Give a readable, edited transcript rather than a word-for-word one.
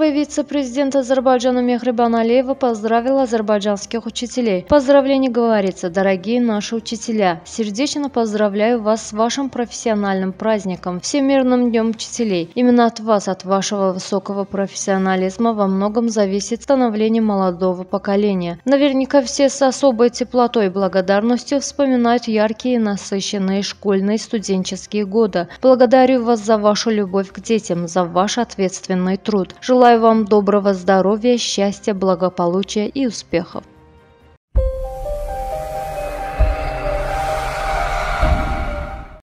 Первый вице-президент Азербайджана Мехрибан Алиева поздравил азербайджанских учителей. В поздравлении говорится: дорогие наши учителя, сердечно поздравляю вас с вашим профессиональным праздником, Всемирным днем учителей. Именно от вас, от вашего высокого профессионализма во многом зависит становление молодого поколения. Наверняка все с особой теплотой и благодарностью вспоминают яркие и насыщенные школьные и студенческие годы. Благодарю вас за вашу любовь к детям, за ваш ответственный труд. Желаю вам доброго здоровья, счастья, благополучия и успехов.